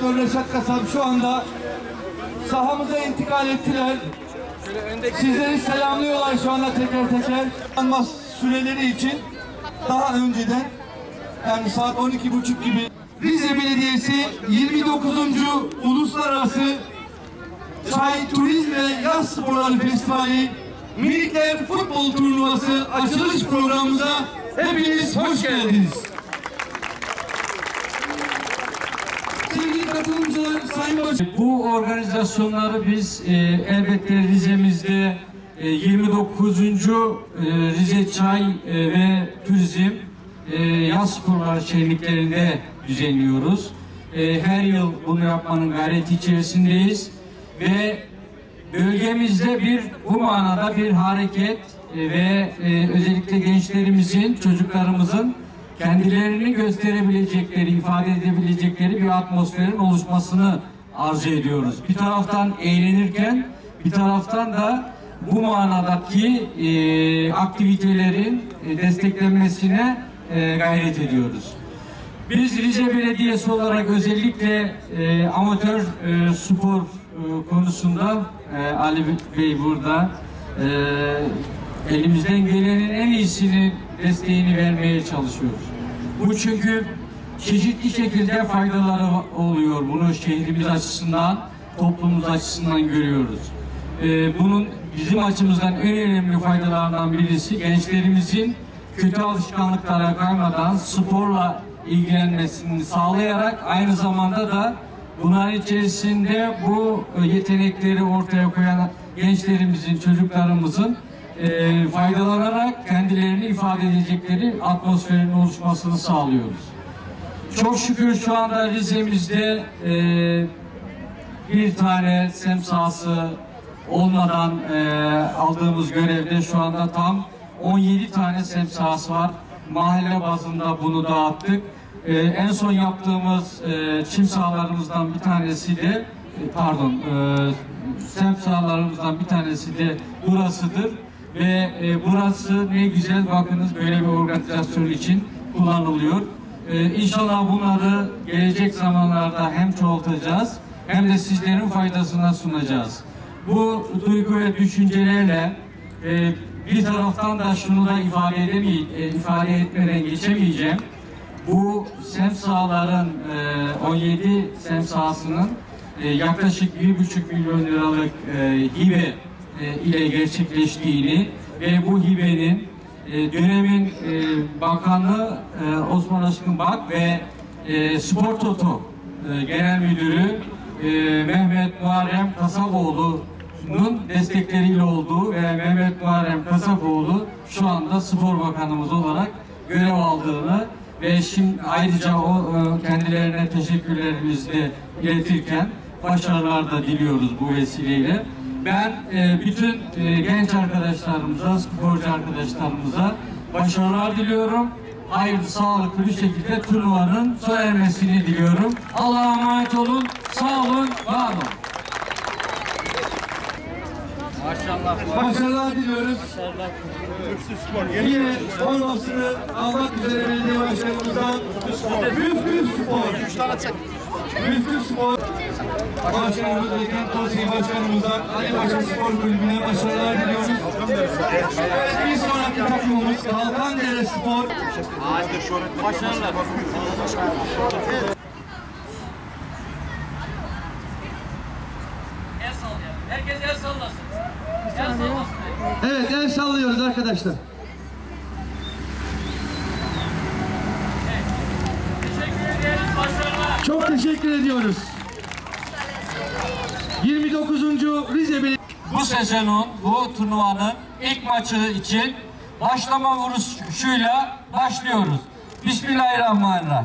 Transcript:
Direktör Reşat Kasap şu anda sahamıza intikal ettiler. Sizleri selamlıyorlar şu anda teker teker. Anma süreleri için daha önceden, yani saat 12:30 gibi Rize Belediyesi 29. Uluslararası Çay, Turizm ve Yaz Sporları Festivali Minikler Futbol Turnuvası açılış programımıza hepiniz hoş geldiniz. Sevgili katılımcılar, Sayın Başkanım. Bu organizasyonları biz elbette Rize'mizde 29. Rize Çay ve Turizm Yaz Sporları şenliklerinde düzenliyoruz. Her yıl bunu yapmanın gayreti içerisindeyiz ve bölgemizde bu manada bir hareket ve özellikle gençlerimizin, çocuklarımızın kendilerini gösterebilecekleri, ifade edebilecekleri bir atmosferin oluşmasını arzu ediyoruz. Bir taraftan eğlenirken bir taraftan da bu manadaki aktivitelerin desteklenmesine gayret ediyoruz. Biz Rize Belediyesi olarak özellikle amatör spor konusunda Ali Bey burada elimizden gelenin en iyisini, desteğini vermeye çalışıyoruz. Bu çünkü çeşitli şekilde faydaları oluyor. Bunu şehrimiz açısından, toplumumuz açısından görüyoruz. Bunun bizim açımızdan en önemli faydalarından birisi gençlerimizin kötü alışkanlıklara kaymadan sporla ilgilenmesini sağlayarak aynı zamanda da bunların içerisinde bu yetenekleri ortaya koyan gençlerimizin, çocuklarımızın faydalanarak kendilerini ifade edecekleri atmosferin oluşmasını sağlıyoruz. Çok şükür şu anda Rize'mizde bir tane sem sahası olmadan aldığımız görevde şu anda tam 17 tane sem sahası var. Mahalle bazında bunu dağıttık. En son yaptığımız çim sahalarımızdan bir tanesi de sem sahalarımızdan bir tanesi de burasıdır. Ve burası ne güzel, bakınız böyle bir organizasyon için kullanılıyor. İnşallah bunları gelecek zamanlarda hem çoğaltacağız hem de sizlerin faydasına sunacağız. Bu duygu ve düşüncelerle bir taraftan da şunu da ifade etmeden geçemeyeceğim. Bu sem sahaların 17 sem sahasının yaklaşık 1,5 milyon liralık hibe ile gerçekleştiğini ve bu hibenin dönemin Bakanı Osman Aşkın Bak ve Spor Toto Genel Müdürü Mehmet Muharrem Kasapoğlu'nun destekleriyle olduğu ve Mehmet Muharrem Kasapoğlu şu anda Spor Bakanımız olarak görev aldığını ve şimdi ayrıca kendilerine teşekkürlerimizi de iletirken başarılar da diliyoruz bu vesileyle. Ben bütün genç arkadaşlarımıza, sporcu arkadaşlarımıza başarılar diliyorum. Hayırlı, sağlıklı bir şekilde turnuvanın sona ermesini diliyorum. Allah'a emanet olun, sağ olun, var olun. Maşallah. Başarılar diliyoruz. Yine formasını almak üzere belediye başkanımızdan Müftü Spor Başkanımız ve Kent Konseyi Başkanımızdan Ali Paşa Spor Kulübü'ne başarılar diliyoruz. Evet, bir sonraki takımımız Kalkandere Spor. Başarılar. El sallayalım. Herkes el sallasın. El sallasın. Evet, el sallıyoruz arkadaşlar. Evet. Teşekkür ederiz. Başarılar. Çok teşekkür ediyoruz. 29. Rize Belediyesi. Bu sezonun, bu turnuvanın ilk maçı için başlama vuruşuyla başlıyoruz. Bismillahirrahmanirrahim.